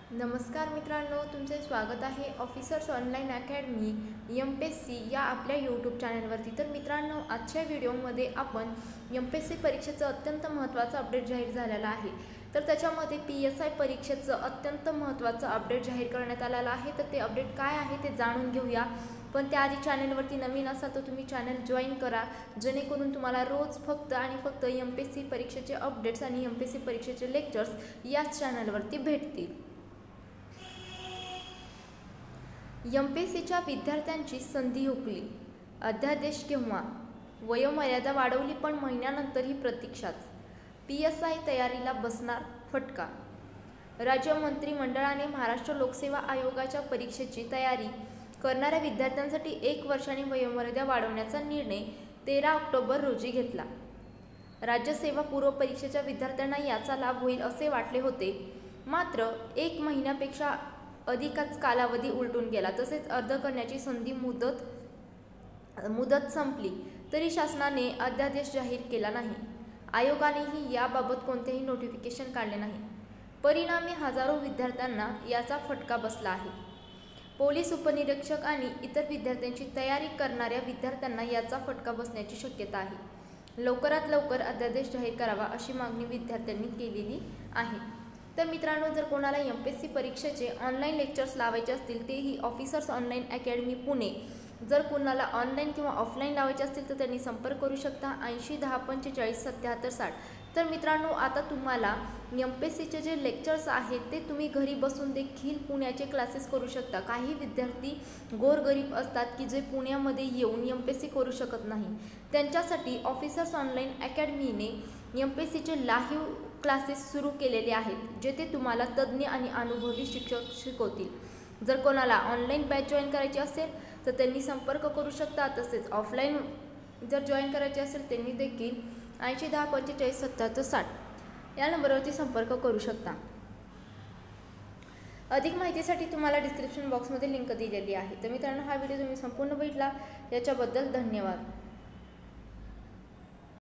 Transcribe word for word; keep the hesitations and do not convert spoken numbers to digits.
नमस्कार मित्रांनो, तुमचे स्वागत आहे officers online academy M P S C या आपल्या यूट्यूब चॅनलवरती। तर मित्रांनो, आजच्या व्हिडिओमध्ये आपण एम पी एस सी परीक्षेचं अत्यंत महत्त्वाचं अपडेट जाहीर झालेलं आहे। तर त्याच्यामध्ये पी एस आय परीक्षेचं अत्यंत महत्त्वाचं अपडेट जाहीर करण्यात आलेलं आहे। तर ते अपडेट काय आहे ते जाणून घेऊया। पण त्याआधी चॅनलवरती नवीन असाल तर तुम्ही चॅनल जॉईन करा, जेणेकरून तुम्हाला रोज फक्त आणि फक्त एम पी एस सी परीक्षेचे अपडेट्स आणि एम पी एस सी परीक्षेचे लेक्चर्स याच चॅनलवरती भेटतील। एम पी एस सीच्या विद्यार्थ्यांची संधी हुकली, अध्यादेश केव्हा? वयोमर्यादा वाढवली पण महिन्यानंतरही प्रतीक्षाच, पी एस आय तयारीला बसणार फटका। राज्य मंत्रिमंडळाने महाराष्ट्र लोकसेवा आयोगाच्या परीक्षेची तयारी करणाऱ्या विद्यार्थ्यांसाठी एक वर्षाने वयोमर्यादा वाढवण्याचा निर्णय तेरा ऑक्टोबर रोजी घेतला। राज्य सेवा पूर्व परीक्षेच्या विद्यार्थ्यांना याचा लाभ होईल असे वाटले होते, मात्र एक महिन्यापेक्षा अधिकच कालावधी उलटून गेला। तसेच अर्ज करण्याची संधी मुदत मुदत संपली तरी शासनाने अध्यादेश जाहीर केला नाही। आयोगानेही याबाबत कोणतेही नोटिफिकेशन काढले नाही। परिणामी हजारो विद्यार्थ्यांना याचा फटका बसला आहे। पोलीस उपनिरीक्षक आणि इतर विद्यार्थ्यांची तयारी करणाऱ्या विद्यार्थ्यांना याचा फटका बसण्याची शक्यता आहे। लवकरात लवकर अध्यादेश जाहीर करावा अशी मागणी विद्यार्थ्यांनी केलेली आहे। तर मित्रांनो, जर कोणाला एम पी एस सी परीक्षेचे ऑनलाईन लेक्चर्स लावायचे असतील तेही ऑफिसर्स ऑनलाईन अकॅडमी पुणे, जर कोणाला ऑनलाईन किंवा ऑफलाईन लावायचे असतील तर त्यांनी संपर्क करू शकता ऐंशी दहा पंचेचाळीस सत्याहत्तर साठ। तर मित्रांनो, आता तुम्हाला एम पी एस सीचे जे लेक्चर्स आहेत ते तुम्ही घरी बसून देखील पुण्याचे क्लासेस करू शकता। काही विद्यार्थी गोरगरीब असतात की जे पुण्यामध्ये येऊन एम पी एस सी करू शकत नाही, त्यांच्यासाठी ऑफिसर्स ऑनलाईन अकॅडमीने एम पी एस सीचे लाईव्ह क्लासेस सुरू केलेले आहेत, जेथे तुम्हाला तज्ज्ञ आणि अनुभवी शिक्षक शिकवतील। जर कोणाला ऑनलाईन बॅच जॉईन करायची असेल तर त्यांनी संपर्क करू शकता। तसेच ऑफलाईन जर जॉईन करायचे असेल त्यांनी देखील ऐंशी दहा पंचेचाळीस सत्याहत्तर साठ या नंबरवरती संपर्क करू शकता। अधिक माहितीसाठी तुम्हाला डिस्क्रिप्शन बॉक्समध्ये लिंक दिलेली आहे। तर मित्रांनो, हा व्हिडिओ तुम्ही संपूर्ण बघितला याच्याबद्दल धन्यवाद।